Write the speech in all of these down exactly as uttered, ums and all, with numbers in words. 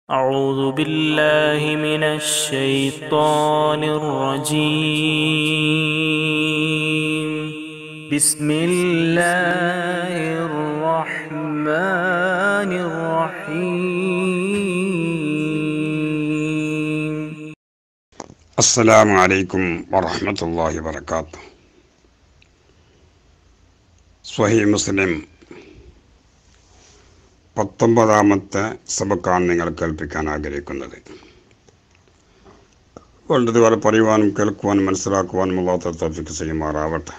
أعوذ بالله من الشيطان الرجيم بسم الله الرحمن الرحيم السلام عليكم ورحمة الله وبركاته. സ്വഹീഹ് മുസ്ലിം പത്തൊമ്പതാമത്തെ സബക്കാണ് നിങ്ങൾ കേൾപ്പിക്കാൻ ആഗ്രഹിക്കുന്നത്. വേണ്ടതുപോലെ പറയുവാനും കേൾക്കുവാനും മനസ്സിലാക്കുവാനും അല്ലാഹു തൗഫീഖ് ചെയ്യുമാറാവട്ടെ.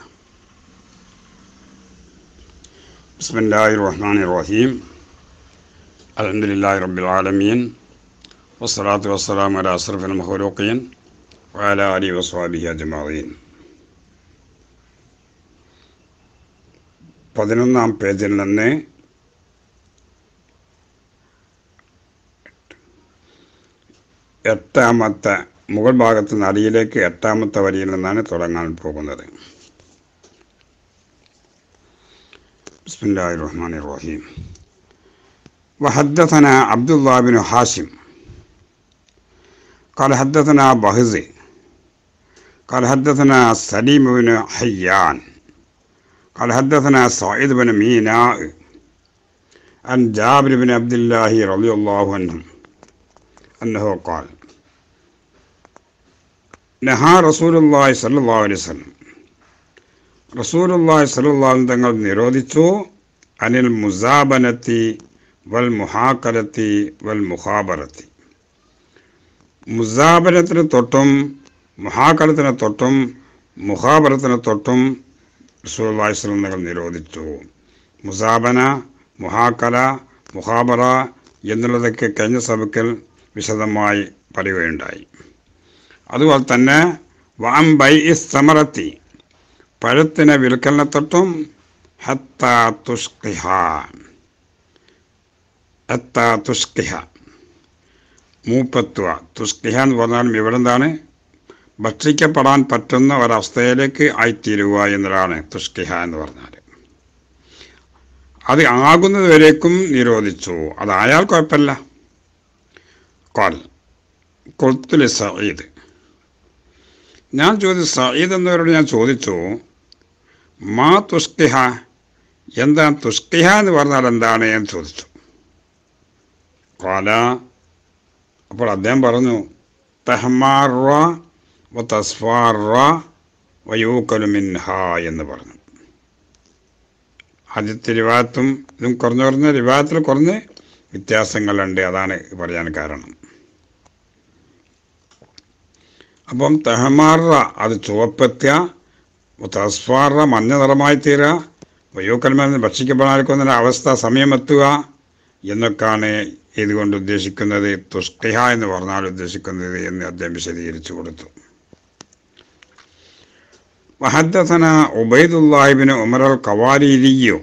ബിസ്മില്ലാഹിർ റഹ്മാനിർ റഹീം. അൽഹംദുലില്ലാഹി റബ്ബിൽ ആലമീൻ വസ്സലാത്തു വസ്സലാമു അലാ അഷ്റഫിൽ മഖ്ലൂഖീൻ വഅലാ ആലിഹി വസ്വഹ്ബിഹി അജ്മഈൻ. പതിനൊന്നാം പേജിൽ നിന്ന് എട്ടാമത്തെ മുകൾ ഭാഗത്ത് നിന്ന് അടിയിലേക്ക് എട്ടാമത്തെ വരിയിൽ നിന്നാണ് തുടങ്ങാൻ പോകുന്നത്. ബിസ്മില്ലാഹിർ റഹ്മാനിർ റഹീം. വഹദ്ദസനാ അബ്ദുല്ലാഹ് ബിൻ ഹാഷിം ഖാല ഹദ്ദസനാ ബഹ്സി ഖാല ഹദ്ദസനാ സലീം ബിൻ ഹയ്യാൻ ഖാല ഹദ്ദസനാ സഈദ് ബിൻ മീനാ അൻ ജാബിർ ബിൻ അബ്ദുല്ലാഹി റളിയല്ലാഹു അൻഹു أنه قال نهى رسول الله صلى الله عليه وسلم رسول الله صلى الله عليه وسلم തങ്ങൾ നിരോധിച്ചു അനിൽ മുസാബനത്തി വൽ മുഹാക്കലത്തി വൽ മുഖാബറത്തി. മുസാബനത്തിന് തൊട്ടും മുഹാക്കലത്തിന് തൊട്ടും മുഖാബറത്തിന് തൊട്ടും റസൂലുള്ളാഹി സ്വല്ലല്ലാഹു അലൈഹി വസല്ലം തങ്ങൾ നിരോധിച്ചു. മുസാബന, മുഹാക്കല, മുഖാബറ എന്നുള്ളതൊക്കെ കഴിഞ്ഞ സബക്കിൽ വിശദമായി പറയുകയുണ്ടായി. അതുപോലെ തന്നെ വഅൻ ബൈഇ സമറത്തി, പഴത്തിനെ വിൽക്കലിനെ തൊട്ടും ഹത്താ തുഷ്കിഹ ഹത്താ തുഷ്കിഹ മൂപ്പത്തുക. തുഷ്കിഹ എന്ന് പറഞ്ഞാലും ഇവിടെ എന്താണ്, ഭക്ഷിക്കപ്പെടാൻ പറ്റുന്ന ഒരവസ്ഥയിലേക്ക് ആയിത്തീരുക എന്നതാണ് തുഷ്കിഹ എന്ന് പറഞ്ഞാൽ. അത് ആകുന്നത് വരേക്കും നിരോധിച്ചു. അതായാൽ കുഴപ്പമില്ല. ഖാൽ ഖുൽതു ലി സഈദ്, ഞാൻ ചോദിച്ചു സഈദ് എന്നവരോട് ഞാൻ ചോദിച്ചു, മാ തുഷ്കിഹ, എന്താ തുഷ്കിഹ എന്ന് പറഞ്ഞാൽ എന്താണ് എന്ന് ചോദിച്ചു. ഖാല, അപ്പോൾ അദ്ദേഹം പറഞ്ഞു, തഹ്മാറ വ തസ്ഫാറ വ യൂകലു മിൻഹാ എന്ന് പറഞ്ഞു. ആദ്യത്തെ റിവായത്തും ഇതും കുറഞ്ഞു കുറഞ്ഞ റിവായത്തിൽ കുറഞ്ഞ് വ്യത്യാസങ്ങളുണ്ട്. അതാണ് പറയാൻ കാരണം. അപ്പം തഹമാറ അത് ചുവപ്പെത്തുക, തസ്ഫാറ മഞ്ഞ നിറമായി തീരുക, വയോക്കൽമെന്ന് ഭക്ഷിക്കപ്പെടാതിരിക്കുന്ന അവസ്ഥ സമയമെത്തുക എന്നൊക്കെയാണ് ഇതുകൊണ്ട് ഉദ്ദേശിക്കുന്നത്. തുഷ്കിഹ എന്ന് പറഞ്ഞാൽ ഉദ്ദേശിക്കുന്നത് എന്ന് അദ്ദേഹം വിശദീകരിച്ചു കൊടുത്തു. വഹദ്ദസന ഉബൈദുല്ലാഹി ബിൻ ഉമർ അൽ ഖവാരിരിയ്യു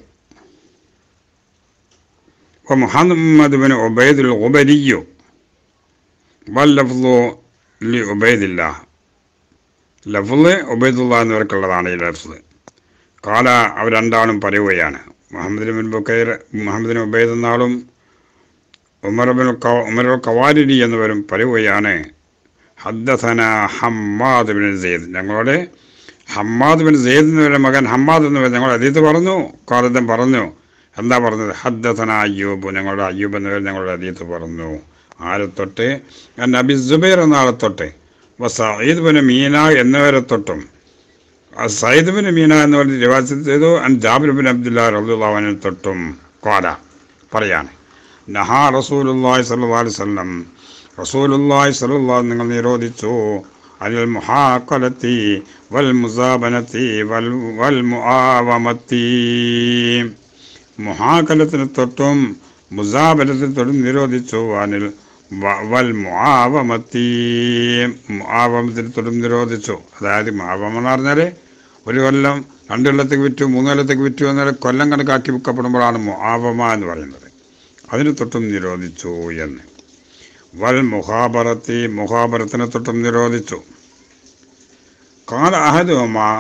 ومحمد بن عبيد الغبري واللفظ لعبيد الله. ലഫ്ള് ഉബൈദുല്ലാഹ് എന്നിവർക്കുള്ളതാണ് ഈ ലഫ്ള്. കാല അവർ രണ്ടാളും പറയുകയാണ്, മുഹമ്മദ് ബിൻ ബുക്കൈർ മുഹമ്മദ് ബിൻ ഉബൈദ് എന്നാളും ഉമർ ബിൻ ഉമർ ഖവാരിരി എന്നിവരും പറയുകയാണ്, ഹദ്ദസന ഹമ്മാദ് ബിൻ സെയ്ദ്, ഞങ്ങളോട് ഹമ്മാദ് ബിൻ സെയ്ദ് എന്നിവരുടെ മകൻ ഹമ്മാദ് എന്നിവർ ഞങ്ങൾ ഹദീസ് പറഞ്ഞു. കാലത്തും പറഞ്ഞു, എന്താ പറഞ്ഞത്, ഹദ്ദസന അയ്യൂബ്, ഞങ്ങളുടെ അയ്യൂബ് എന്നിവർ ഞങ്ങളുടെ ഹദീസ് പറഞ്ഞു. ആരെ തൊട്ട്? നബി സുബൈർ എന്ന ആളെ തൊട്ട്, സഈദ് ബിൻ മീന എന്നിവരെ തൊട്ടും. സഈദ് ബിൻ മീന എന്നിവർ റിവായത്ത് ചെയ്തു അൻ ജാബിർ ബിൻ അബ്ദുല്ലാഹി റളിയല്ലാഹു അൻഹു തൊട്ടും. ഖാല പറയാണ്, നഹാ റസൂലുള്ളാഹി സ്വല്ലല്ലാഹു അലൈഹി വസല്ലം, റസൂലുള്ളാഹി സ്വല്ലല്ലാഹു നിങ്ങൾ നിരോധിച്ചു അനിൽ മുഹാഖലത്തി വൽ മുസാബനത്തി വൽ വൽ മുആവമത്തി, മുഹാകലത്തിന് തൊട്ടും മുസാബലത്തിന് തൊട്ടും നിരോധിച്ചു. അനിൽ വൽ മുആവമത്തി, മുആവമത്തിന് തൊട്ടും നിരോധിച്ചു. അതായത് മുആവമ എന്ന് പറഞ്ഞാൽ ഒരു കൊല്ലം രണ്ട് കൊല്ലത്തേക്ക് വിറ്റു മൂന്ന് കൊല്ലത്തേക്ക് വിറ്റു എന്നാൽ കൊല്ലം കണക്കാക്കി വിൽക്കപ്പെടുമ്പോഴാണ് മുആവമ എന്ന് പറയുന്നത്. അതിന് തൊട്ടും നിരോധിച്ചു എന്ന്. വൽ മുഖാബറത്തി, മുഖാബറത്തിന് തൊട്ടും നിരോധിച്ചു. ഖാല അഹദുഹുമാ,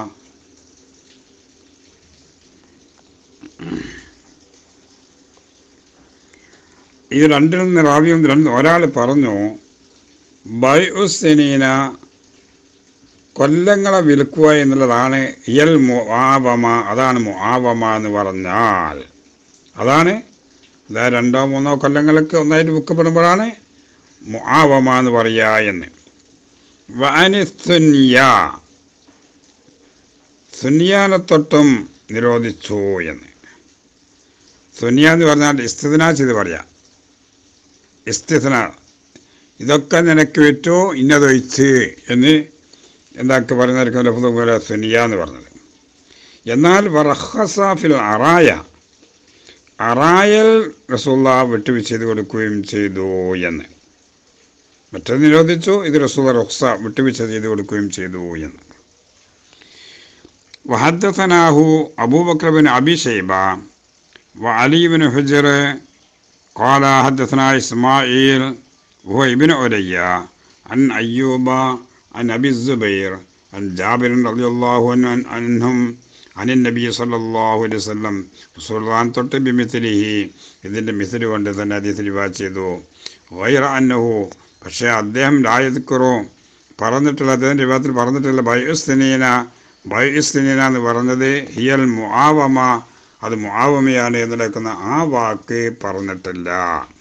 ഈ രണ്ടിൽ നിന്ന് റാവിയും രണ്ട് ഒരാൾ പറഞ്ഞു ബൈഉസ്സനീന കൊല്ലങ്ങളെ വിൽക്കുക എന്നുള്ളതാണ് ഇയൽ മുആവമ, അതാണ് മുആവമ എന്ന് പറഞ്ഞാൽ അതാണ് ഇതാ രണ്ടോ മൂന്നോ കൊല്ലങ്ങൾക്ക് ഒന്നായിട്ട് വിൽക്കപ്പെടുമ്പോഴാണ് മുആവമ എന്ന് പറയുക എന്ന്. വഅനി സുന്യ, സുന്യാനെ തൊട്ടും നിരോധിച്ചു എന്ന്. സുന്യ എന്ന് പറഞ്ഞാൽ ഇസ്തിസ്നാ ചെയ്ത് പറയാം. ഇസ്തിസ്നാ, ഇതൊക്കെ നിനക്ക് വിറ്റു ഇന്നതൊഴിച്ച് എന്ന് എന്താക്കി പറഞ്ഞിരിക്കുന്ന ലഫ്ദ് പോലെ സുനിയ എന്ന് പറഞ്ഞത്. എന്നാൽ വറഖസാഫിൽ അറായ, അറായൽ റസൂലുള്ളാ വിട്ടുവീഴ്ച ചെയ്ത് കൊടുക്കുകയും ചെയ്തു എന്ന്. മറ്റത് നിരോധിച്ചു, ഇത് റസൂലുള്ളാ റുഖ്സ വിട്ടുവീഴ്ച ചെയ്ത് കൊടുക്കുകയും ചെയ്തു എന്ന്. വഹദ്ദസനാഹു അബൂബക്കർ ബിൻ അബി ശൈബ വഅലി ബിൻ ഹുജ്ർ ഖാല ഹദ്ദസനാ ഇസ്മാഈൽ വഹുവ ഇബ്നു ഉലയ്യ അൻ അയ്യൂബ عن أبي الزبير عن جابر رضي الله عنهم عن النبي صلى الله عليه وسلم رسول الله തൊട്ട് ബിമിത്ലിഹി, ഇതിൻ്റെ മിസ്ലി കൊണ്ട് തന്നെ ഹദീസ് റിവായത്ത് ചെയ്തു. ഗൈറ അന്നഹു, പക്ഷേ അദ്ദേഹം ലായദ്കുറു പറഞ്ഞിട്ടുള്ള അദ്ദേഹം റിവായത്തിൽ പറഞ്ഞിട്ടുള്ള ബൈഉസ്തനീന, ബൈഉസ്തനീന എന്ന് പറഞ്ഞത് ഹിയൽ മുആവമ, അത് മുആവമയാണ് എന്ന് നടക്കുന്ന ആ വാക്ക് പറഞ്ഞിട്ടില്ല.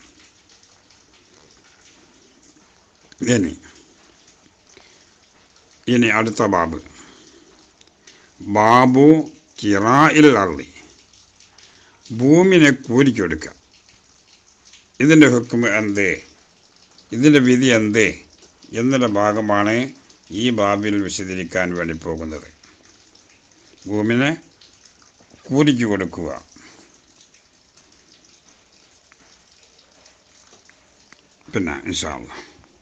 ഇനി ഇനി അടുത്ത ബാബ്, ബാബു കിറാഇൽ അർളി, ഭൂമിനെ കൂലിക്കൊടുക്കുക. ഇതിൻ്റെ ഹുക്മ എന്ത്, ഇതിൻ്റെ വിധി എന്ത് എന്നുള്ള ഭാഗമാണ് ഈ ബാബിൽ വിശദീകരിക്കാൻ വേണ്ടി പോകുന്നത്. ഭൂമിനെ കൂലിക്ക് കൊടുക്കുക. പിന്നെ ഇൻഷാ അല്ലാഹ്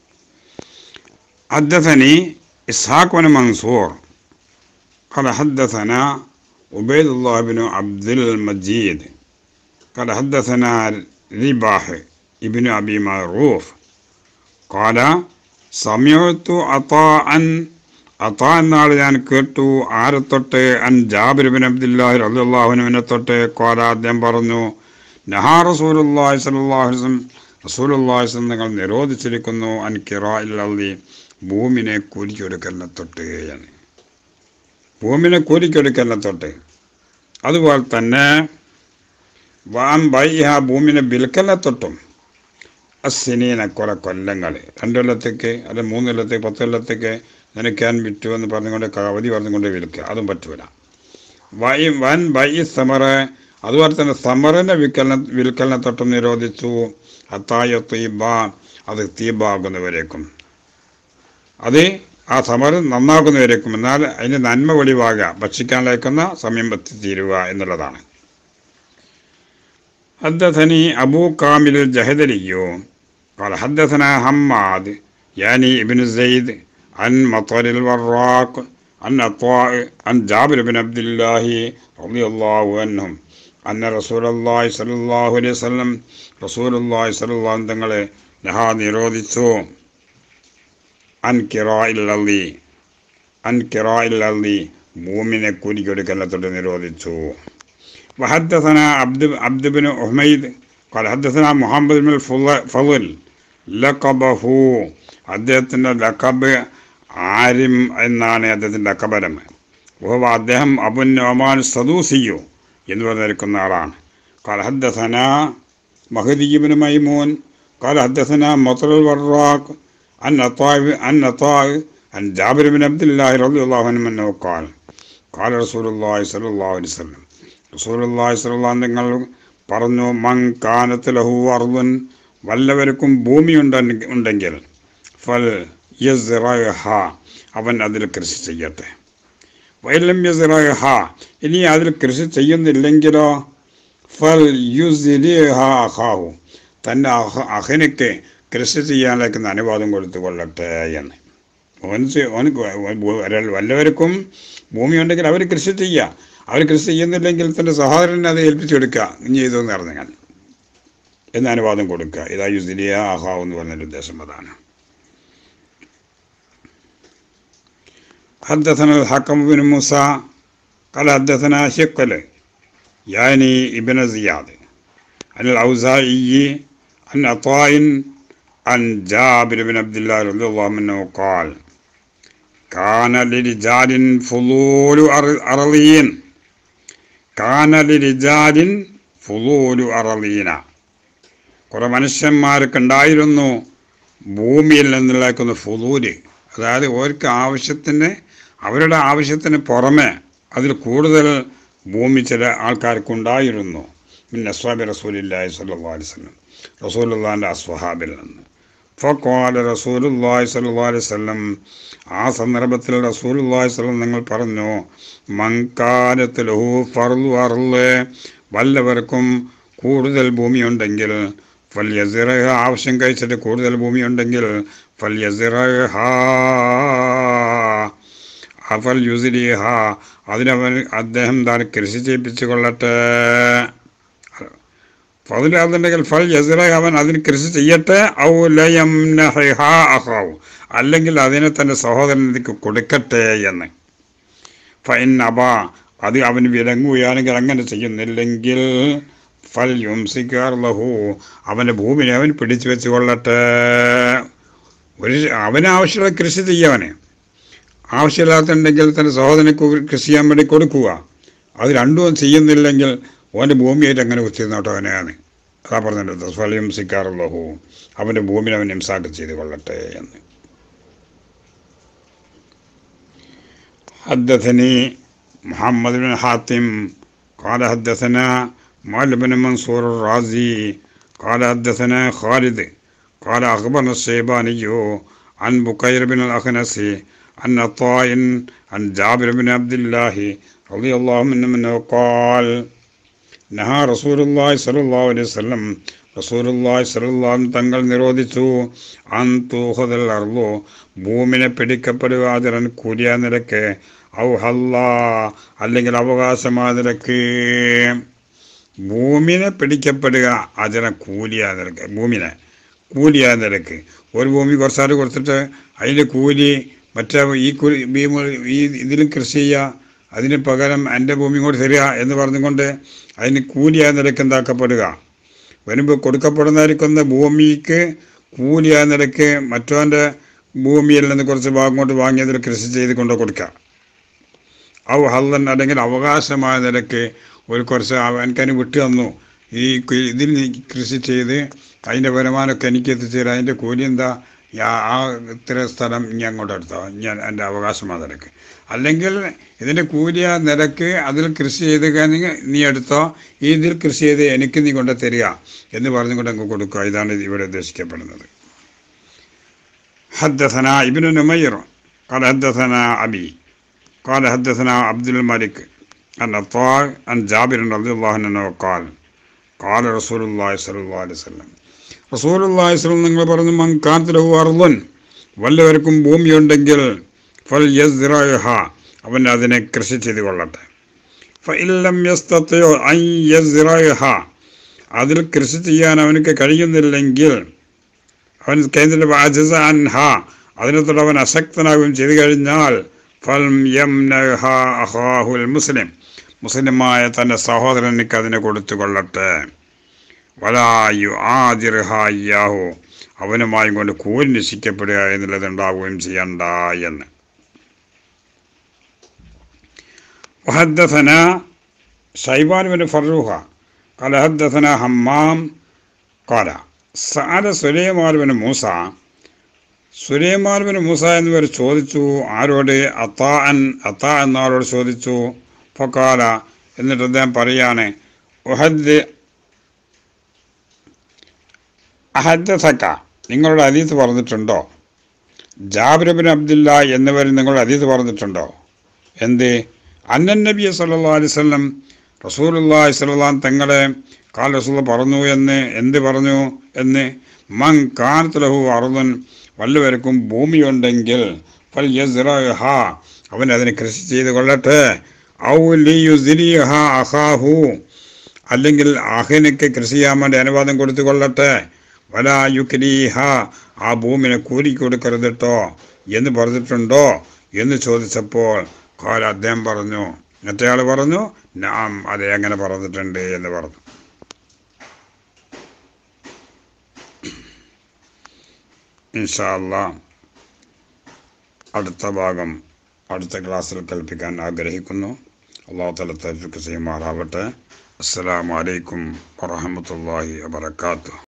ഹദ്ദസനി إسحاق بن منصور قال حدثنا عبيد الله بن عبد المجيد قال حدثنا رباح ابن أبي معروف قال سمعت عطاء عطاء എന്നാൾ ഞാൻ കേട്ടു. ആരെ തൊട്ട്? അൻ ജാബിർ ബിൻ അബ്ദുല്ലാഹി റളിയല്ലാഹു അൻഹുവിനെ തൊട്ട്. ഖാല, അദ്ദേഹം പറഞ്ഞു, നഹാ റസൂലുള്ളാഹി സ്വല്ലല്ലാഹു അലൈഹി വസല്ലം, റസൂലുള്ളാഹി സ്വല്ലല്ലാഹു അലൈഹി വസല്ലം നിങ്ങൾ നിരോധിച്ചിരിക്കുന്നു അൻ കിറാഇൽ അർളി, ഭൂമിനെ കൂലിക്കൊടുക്കലിനെ തൊട്ട് എന്ന്. ഭൂമിനെ കൂലിക്കൊടുക്കലിനെ തൊട്ട്. അതുപോലെ തന്നെ വാൻ ബൈഹ, ഭൂമിനെ വിൽക്കലിനെ തൊട്ടും. അസ്സിനീന, കുറെ കൊല്ലങ്ങൾ, രണ്ട് കൊല്ലത്തേക്ക് അല്ലെ മൂന്ന് കൊല്ലത്തേക്ക് പത്ത് കൊല്ലത്തേക്ക് നിനക്കാൻ വിറ്റു എന്ന് പറഞ്ഞുകൊണ്ട് അവധി പറഞ്ഞുകൊണ്ട് വിൽക്കുക, അതും പറ്റൂല. വൈ വൻ ബൈ സമറ, അതുപോലെ തന്നെ സമറിനെ വിൽക്കലിനെ വിൽക്കലിനെ തൊട്ടും നിരോധിച്ചു. അത്തായ തീബ, അത് തീബാകുന്നവരേക്കും, അത് ആ സമർ നന്നാക്കുന്നവരേക്കും, എന്നാൽ അതിന് നന്മ വെളിവാകുക, ഭക്ഷിക്കാനിലേക്കുന്ന സമയം എത്തിത്തീരുക എന്നുള്ളതാണ്. ഹദ്ദസനി അബൂ കാമിൽ ജഹദലിയോ قال حدثنا حماد يعني ابن زيد عن مطر الوراق عن عطاء عن جابر بن عبد الله رضي الله عنهم أن رسول الله صلى الله عليه وسلم رسول الله صلى الله عليه وسلم തങ്ങളെ നഹാ നിരോധിച്ചു അൻ കിറാഇൽ അർളി, അൻ കിറാഇൽ അർളി, ഭൂമിനെ കൂലിക്കൊടുക്കലിനെ തൊട്ട് നിരോധിച്ചു. വഹദ്ദസന അബ്ദ് അബ്ദ് ബിൻ ഉഹ്മൈദ് ഖാല ഹദ്ദസന മുഹമ്മദ് ബിൻ ഫളൽ ലഖബഹു, അദ്ദേഹത്തിൻ്റെ ലഖബ് ആരിം എന്നാണ് അദ്ദേഹത്തിൻ്റെ ലഖബരം. വഹുവ, അദ്ദേഹം അബു നുഅ്മാൻ സദൂസിയോ എന്ന് പറഞ്ഞിരിക്കുന്ന ആളാണ്. ഖാല ഹദ്ദസന മഹദി ഇബ്നു മൈമൂൻ ഖാല ഹദ്ദസന മത്റുൽ വറാഖ് عن عطاء عن عطاء عن جابر بن عبد الله رضي الله عنه أنه قال قال رسول الله صلى الله عليه وسلم رسول الله صلى الله عليه وسلم പറഞ്ഞു, മൻ കാനത്ത് ലഹു അർദുൻ, വല്ലവർക്കും ഭൂമി ഉണ്ടെങ്കിൽ ഫൽ യസ്റഅഹ, അവൻ അതിൽ കൃഷി ചെയ്യട്ടെ. വലം യസ്റഅഹ, ഇനി അതിൽ കൃഷി ചെയ്യുന്നില്ലെങ്കിലോ ഫൽ യുസ്ലിഹ അഖാഹു, തൻ്റെ അഹ അഹനക്ക് കൃഷി ചെയ്യാനൊക്കെ അനുവാദം കൊടുത്തു കൊള്ളട്ടെ എന്ന്. ഓന് വല്ലവർക്കും ഭൂമി ഉണ്ടെങ്കിൽ അവർ കൃഷി ചെയ്യുക, അവർ കൃഷി ചെയ്യുന്നില്ലെങ്കിൽ തൻ്റെ സഹോദരനെ അത് ഏൽപ്പിച്ചെടുക്കുക, ഇനി ചെയ്തെന്ന് പറഞ്ഞാൽ എന്ന് അനുവാദം കൊടുക്കുക. ഇതാ യുസ്ലിയ അഹാവ് എന്ന് പറഞ്ഞതിൻ്റെ ഉദ്ദേശം അതാണ്. حدثنا الحكم بن موسى قال حدثنا شقل يعني ابن زياد عن الأوزاعي അൻ അതാഇൻ അൻ ജാബിർ ബിൻ അബ്ദുല്ലാഹ് റളിയല്ലാഹു അൻഹു ഖാൽ കാന ലിരിജാലിൻ ഫുളൂലു അർളിയൻ കാന ലിരിജാലിൻ ഫുളൂലു അർളീന. കുറേ മനുഷ്യന്മാർക്ക് ഉണ്ടായിരുന്നു ഭൂമിയിൽ നിന്നുള്ളേക്കുന്ന ഫുളൂല്, അതായത് ഓർക്ക് ആവശ്യത്തിന് അവരുടെ ആവശ്യത്തിന് പുറമെ അതിൽ കൂടുതൽ ഭൂമി ചില ആൾക്കാർക്കുണ്ടായിരുന്നു. പിന്നെ അസ്വാബി റസൂലുള്ളാഹി സ്വല്ലല്ലാഹു അലൈഹി വസല്ലം, റസൂലുള്ളാഹിൻ്റെ അസ്വഹാബിൽ നിന്ന്. ഫഖാല റസൂലുള്ളാഹി സ്വല്ലല്ലാഹു അലൈഹി വസല്ലം, ആ സന്ദർഭത്തിൽ റസൂലുള്ളാഹി സ്വല്ലല്ലാഹു നിങ്ങൾ പറഞ്ഞു, മൻ കാനത് ലഹു ഫർളു അർള്, വല്ലവർക്കും കൂടുതൽ ഭൂമിയുണ്ടെങ്കിൽ ഫൽയസിറഹ, ആവശ്യം കഴിച്ചിട്ട് കൂടുതൽ ഭൂമിയുണ്ടെങ്കിൽ ഫൽയസിറഹ ഫൽ യുസിരിഹ, അതിനവൻ അദ്ദേഹം താൻ കൃഷി ചെയ്യിപ്പിച്ചു കൊള്ളട്ടെ. ഫതിലുണ്ടെങ്കിൽ ഫൽ യസിറഹ, അവൻ അതിന് കൃഷി ചെയ്യട്ടെ. ഔ ലയംനഹ അഖാവു, അല്ലെങ്കിൽ അതിനെ തൻ്റെ സഹോദരനിലേക്ക് കൊടുക്കട്ടെ എന്ന്. ഫഇൻ അബ, അത് അവന് വിലങ്ങുകയാണെങ്കിൽ അങ്ങനെ ചെയ്യുന്നില്ലെങ്കിൽ ഫൽ യുംസിക് അർളഹു, അവൻ്റെ ഭൂമിനെ അവൻ പിടിച്ചു വെച്ച് കൊള്ളട്ടെ. ഒരു അവന് ആവശ്യമുള്ള കൃഷി ചെയ്യവന്, ആവശ്യമില്ലാത്തുണ്ടെങ്കിൽ തൻ്റെ സഹോദരനെ കൃഷി ചെയ്യാൻ വേണ്ടി കൊടുക്കുക. അത് രണ്ടും ചെയ്യുന്നില്ലെങ്കിൽ ഓൻ്റെ ഭൂമിയായിട്ട് അങ്ങനെ കുത്തിരുന്നോട്ടോ അവനെയാണ്. അതാ പറഞ്ഞിട്ട് ഫൽ യുംസിക് അർളഹു, അവൻ്റെ ഭൂമിനെ അവൻ ഇംസാക്ക് ചെയ്ത് കൊള്ളട്ടെ എന്ന്. ഹദ്ദസനി മുഹമ്മദ് ബിൻ ഹാത്തിം ഖാല ഹദ്ദസനാ മാലിക് ബിൻ മൻസൂർ الرازي قال حدثنا خالد قال أخبرنا الشيباني عن بكير بن الأخنس عن عطاء عن جابر بن عبد الله رضي الله عنه منه قال نهى رسول الله صلى الله عليه وسلم, رسول الله صلى الله عليه وسلم തങ്ങൾ നിരോധിച്ചു അൻ തൂഖദൽ അർളു, ഭൂമിനെ പിടിക്കപ്പെടുക അതിരൻ കൂലിയ നിരക്ക്, ഔ ഹല്ല, അല്ലെങ്കിൽ അവകാശമായ നിരക്ക്. ഭൂമിനെ പിടിക്കപ്പെടുക അതിനെ കൂലിയാ നിരക്ക്, ഭൂമിനെ കൂലിയാ നിരക്ക്. ഒരു ഭൂമി കുറച്ചാൽ കൊടുത്തിട്ട് അതിൻ്റെ കൂലി മറ്റേ ഈ കൂലി ഈ ഇതിലും കൃഷി ചെയ്യുക, അതിന് പകരം എൻ്റെ ഭൂമി കൂടി തരിക എന്ന് പറഞ്ഞുകൊണ്ട് അതിന് കൂലിയാ നിരക്ക് എന്താക്കപ്പെടുക. വരുമ്പോൾ കൊടുക്കപ്പെടുന്നതായിരിക്കുന്ന ഭൂമിക്ക് കൂലിയാ നിരക്ക് മറ്റവൻ്റെ ഭൂമിയിൽ നിന്ന് കുറച്ച് ഭാഗം കൊണ്ട് വാങ്ങിയതിൽ കൃഷി ചെയ്ത് കൊണ്ട് കൊടുക്കുക. ഔ ഹല്ലൻ, അല്ലെങ്കിൽ അവകാശമായ നിരക്ക് ഒരു കുറച്ച് എനിക്കതിന് വിട്ടു തന്നു, ഈ ഇതിൽ കൃഷി ചെയ്ത് അതിൻ്റെ വരുമാനമൊക്കെ എനിക്ക് എത്തിച്ചേരും, അതിൻ്റെ കൂലി എന്താ, ആ ഇത്ര സ്ഥലം ഇനി അങ്ങോട്ട് എടുത്തോ, ഞാൻ എൻ്റെ അവകാശമായ നിരക്ക്. അല്ലെങ്കിൽ ഇതിൻ്റെ കൂലിയ നിരക്ക് അതിൽ കൃഷി ചെയ്ത് കഴിഞ്ഞെങ്കിൽ നീ എടുത്തോ, ഈ ഇതിൽ കൃഷി ചെയ്ത് എനിക്ക് നീ കൊണ്ട് തരിക എന്ന് പറഞ്ഞുകൊണ്ട് അങ്ങ് കൊടുക്കുക. ഇതാണ് ഇവിടെ ഉദ്ദേശിക്കപ്പെടുന്നത്. ഹദ്ദസന ഇബ്നു നുമൈർ ഖാല ഹദ്ദസന അബി ഖാല ഹദ്ദസന അബ്ദുൽ മലിക് عن عطاء عن جابر رضي الله عنه قال قال رسول الله صلى الله عليه وسلم, റസൂലുള്ളാഹി സ്വല്ലല്ലാഹു അലൈഹി വസല്ലം നിങ്ങൾ പറഞ്ഞു, മൻ കാനത് ലഹു അർളുൻ, വല്ലവർക്കും ഭൂമിയുണ്ടെങ്കിൽ ഫൽ യസ്റഹ, അവൻ അതിനെ കൃഷി ചെയ്ത് കൊള്ളട്ടെ. ഫഇൻ ലം യസ്തതി അൻ യസ്റഹ, അതിൽ കൃഷി ചെയ്യാൻ അവനക്ക് കഴിയുന്നില്ലെങ്കിൽ, അവൻ കേന്ദ്ര അജസ അൻഹ, അതിനോട് അവൻ അശക്തനാകുകയും ചെയ്തു കഴിഞ്ഞാൽ ഫൽ യംനഹ അഖാഹുൽ മുസ്ലിം, മുസ്ലിമായ തൻ്റെ സഹോദരനിക്ക് അതിനെ കൊടുത്തു കൊള്ളട്ടെ. വലാ യുആദിർഹ ഇയ്യാഹു, അവനുമായും കൊണ്ട് കൂലി നിശ്ചയിക്കപ്പെടുക എന്നുള്ളത് ഉണ്ടാവുകയും ചെയ്യണ്ട എന്ന്. وحدثنا شيبان بن فروخ قال حدثنا حمام قال سأل سليمان بن موسى, സുലൈമാൻ ബിൻ മൂസ എന്നിവർ ചോദിച്ചു, ആരോട്? അത്താഅൻ, അത്താ എന്നവരോട് ചോദിച്ചു. ഫഖാല, എന്നിട്ട് അദ്ദേഹം പറയാണ്, ഉഹദ് അഹദ്ദസക, നിങ്ങളുടെ ഹദീസ് പറഞ്ഞിട്ടുണ്ടോ? ജാബിർ ബിൻ അബ്ദുല്ല എന്നിവർ നിങ്ങളുടെ ഹദീസ് പറഞ്ഞിട്ടുണ്ടോ? എന്ത്? അന്നൻ നബി സല്ലല്ലാഹു അലൈഹി വസല്ലം, റസൂലുള്ളാഹി സ്വല്ലല്ലാഹു അലൈഹി വസല്ലം തങ്ങളെ ഖാല റസൂൽ പറഞ്ഞു എന്ന്. എന്ത് പറഞ്ഞു എന്ന്? മൻ കാനത് ലഹു അർളുൻ, വല്ലവർക്കും ഭൂമിയുണ്ടെങ്കിൽ ഫൽ യസ്റഹ, അവൻ അതിനെ കൃഷി ചെയ്ത് കൊള്ളട്ടെ. ഔ ലിയുസ്രിഹ അഖാഹു, അല്ലെങ്കിൽ അഖിനക്ക് കൃഷി ചെയ്യാൻ വേണ്ടി അനുവാദം കൊടുത്തു കൊള്ളട്ടെ. വലാ യുക്രീഹ, ആ ഭൂമിനെ കൂലി കൊടുക്കരുത് കേട്ടോ എന്ന് പറഞ്ഞിട്ടുണ്ടോ എന്ന് ചോദിച്ചപ്പോൾ ഖാല, അദ്ദേഹം പറഞ്ഞു, മറ്റേയാൾ പറഞ്ഞു, നാം അതെ അങ്ങനെ പറഞ്ഞിട്ടുണ്ട് എന്ന് പറഞ്ഞു. ഇൻഷാ അല്ലാഹ് അടുത്ത ഭാഗം അടുത്ത ക്ലാസ്സിൽ കൽപ്പിക്കാൻ ആഗ്രഹിക്കുന്നു. അല്ലാഹു തആല തൗഫീഖ് ചെയ്യുമാറാവട്ടെ. അസ്സലാമു അലൈക്കും വറഹ്മത്തുള്ളാഹി വബറകാതുഹു.